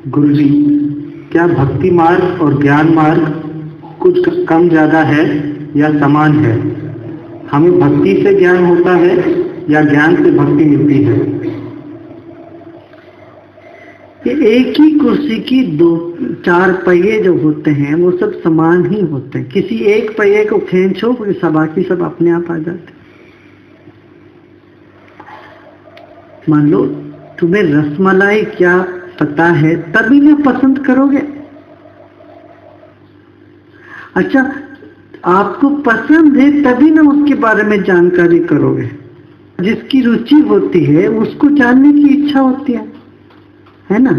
गुरुजी, क्या भक्ति मार्ग और ज्ञान मार्ग कुछ कम ज्यादा है या समान है? हमें भक्ति से ज्ञान होता है या ज्ञान से भक्ति मिलती है? ये एक ही कुर्सी की दो चार पहिए जो होते हैं वो सब समान ही होते हैं। किसी एक पहिए को खींचो सब बाकी सब अपने आप आ जाते। मान लो तुम्हें रसमलाई क्या पता है तभी ना पसंद करोगे। अच्छा, आपको पसंद है तभी ना उसके बारे में जानकारी करोगे। जिसकी रुचि होती है उसको जानने की इच्छा होती है ना?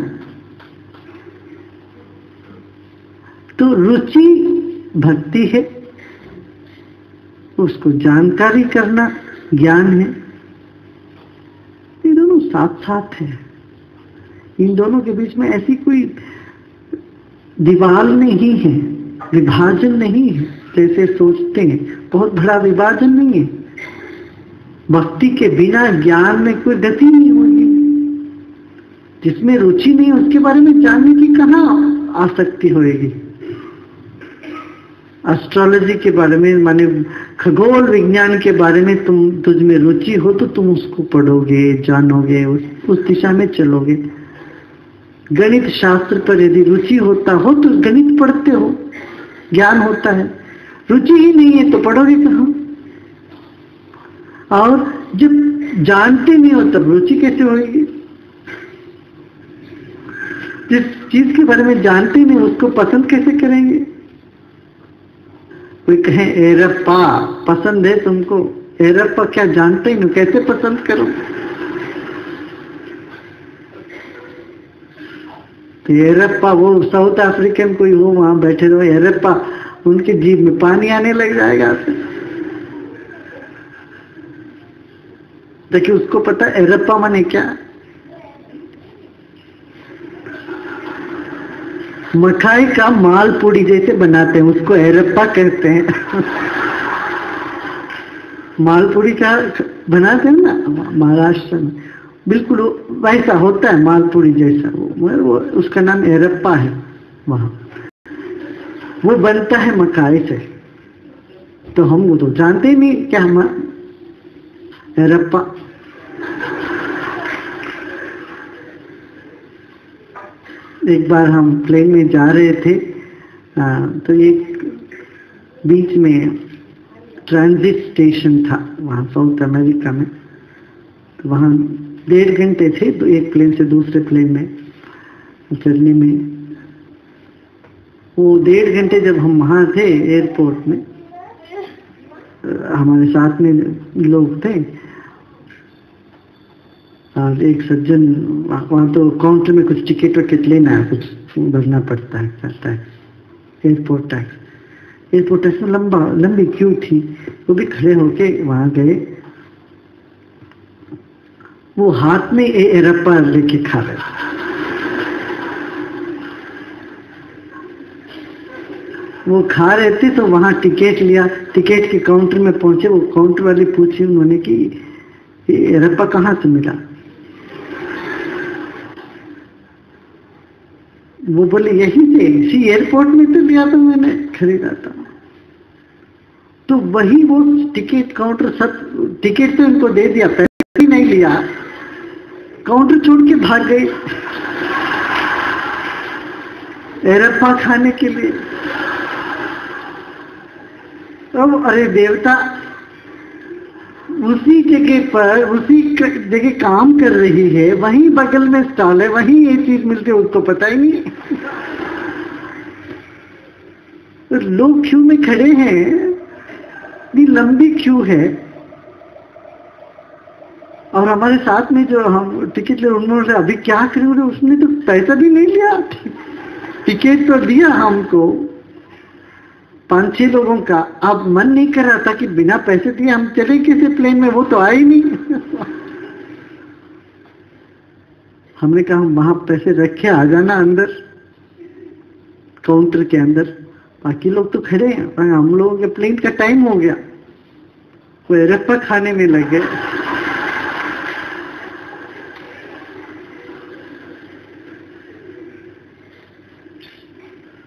तो रुचि भक्ति है, उसको जानकारी करना ज्ञान है। ये दोनों साथ साथ है। इन दोनों के बीच में ऐसी कोई दीवार नहीं है, विभाजन नहीं है जैसे सोचते हैं। बहुत बड़ा विभाजन नहीं है। भक्ति के बिना ज्ञान में कोई गति नहीं होगी। जिसमें रुचि नहीं उसके बारे में जानने की कहाँ आसक्ति होएगी। एस्ट्रोलॉजी के बारे में, माने खगोल विज्ञान के बारे में तुझ में रुचि हो तो तुम उसको पढ़ोगे, जानोगे, उस दिशा में चलोगे। गणित शास्त्र पर यदि रुचि होता हो तो गणित पढ़ते हो, ज्ञान होता है। रुचि ही नहीं है तो पढ़ोगे कहाँ? और जब जानते नहीं हो तब रुचि कैसे होगी? जिस चीज के बारे में जानते नहीं उसको पसंद कैसे करेंगे? कोई कहे एरप्पा पसंद है तुमको, एरप्पा क्या जानते ही नहीं, कैसे पसंद करो? तो एरप्पा वो साउथ अफ्रीकन कोई हो वहां बैठे रहो, एरप्पा उनके जीभ में पानी आने लग जाएगा। देखिए उसको पता एरप्पा माने क्या? मठाई का मालपूड़ी जैसे बनाते हैं उसको एरप्पा कहते हैं। मालपूड़ी का बनाते हैं ना महाराष्ट्र में, बिल्कुल वैसा होता है मालपूड़ी जैसा। वो उसका नाम एरप्पा है। वहां वो बनता है मकाई से। तो हम वो तो जानते ही नहीं क्या हम एरप्पा। एक बार हम प्लेन में जा रहे थे तो एक बीच में ट्रांजिट स्टेशन था वहाँ साउथ अमेरिका में। तो वहाँ 1.5 घंटे थे तो एक प्लेन से दूसरे प्लेन में चलने में। वो 1.5 घंटे जब हम वहाँ थे एयरपोर्ट में, हमारे साथ में लोग थे और एक सज्जन वहाँ तो काउंटर में कुछ टिकट विकेट लेना है, कुछ भरना पड़ता है, करता है एयरपोर्ट टैक्स। एयरपोर्ट टैक्स में लंबी क्यू थी। वो भी खड़े होके वहाँ गए। वो हाथ में एरप्पा लेके खा रहे। वो खा रहे थे तो वहाँ टिकट लिया। टिकट के काउंटर में पहुंचे। वो काउंटर वाली पूछी उन्होंने कि एरप्पा कहाँ से मिला? वो बोले यहीं से, इसी एयरपोर्ट में तो लिया था मैंने, खरीदा था। तो वही वो टिकट काउंटर सब टिकट तो उनको दे दिया, पैसे ही नहीं लिया, काउंटर छोड़ के भाग गए एरप्पा खाने के लिए। अब अरे देवता, उसी जगह पर उसी जगह काम कर रही है, वहीं बगल में स्टॉल है, वहीं ये चीज मिलती है, उसको पता ही नहीं। तो लोग क्यू में खड़े हैं, इतनी लंबी क्यू है। और हमारे साथ में जो हम टिकट ले उन्होंने अभी क्या करें, उसने तो पैसा भी नहीं लिया, टिकट तो दिया हमको 5-6 लोगों का। अब मन नहीं कर रहा था कि बिना पैसे दिए हम चले किसी प्लेन में, वो तो आए ही नहीं। हमने कहा वहां पैसे रखे, आ जाना अंदर काउंटर के अंदर। बाकी लोग तो खड़े हैं, हम लोगों के प्लेन का टाइम हो गया, वो एरप्पा खाने में लग गए।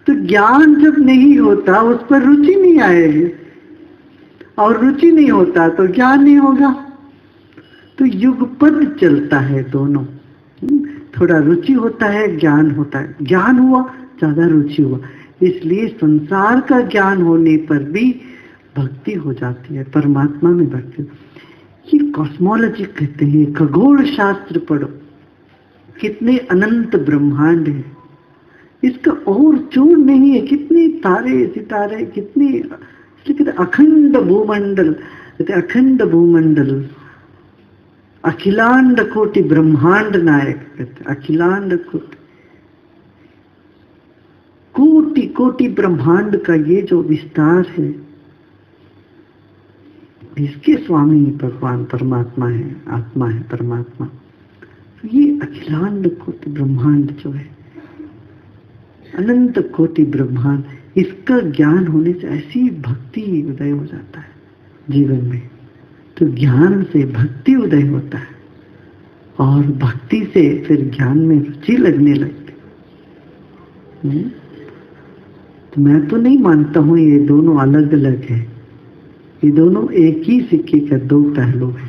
तो ज्ञान जब नहीं होता उस पर रुचि नहीं आएगी, और रुचि नहीं होता तो ज्ञान नहीं होगा। तो युगपद चलता है दोनों। थोड़ा रुचि होता है, ज्ञान होता है, ज्ञान हुआ ज्यादा रुचि हुआ, इसलिए संसार का ज्ञान होने पर भी भक्ति हो जाती है, परमात्मा में भक्ति। ये कॉस्मोलॉजी कहते हैं, खगोल शास्त्र पढ़ो, कितने अनंत ब्रह्मांड है, इसका और जोड़ नहीं है, कितने तारे सितारे, कितने, इसलिए कहते अखंड भूमंडल, कहते अखंड भूमंडल, अखिलांड कोटि ब्रह्मांड नायक, कहते अखिलांड कोटि, कोटि कोटि ब्रह्मांड का ये जो विस्तार है, इसके स्वामी भगवान परमात्मा है, आत्मा है परमात्मा। तो ये अखिलांड कोटि ब्रह्मांड जो है, अनंत कोटि ब्रह्मांड, इसका ज्ञान होने से ऐसी भक्ति उदय हो जाता है जीवन में। तो ज्ञान से भक्ति उदय होता है, और भक्ति से फिर ज्ञान में रुचि लगने लगती। तो मैं तो नहीं मानता हूं ये दोनों अलग अलग है, ये दोनों एक ही सिक्के का दो पहलू है।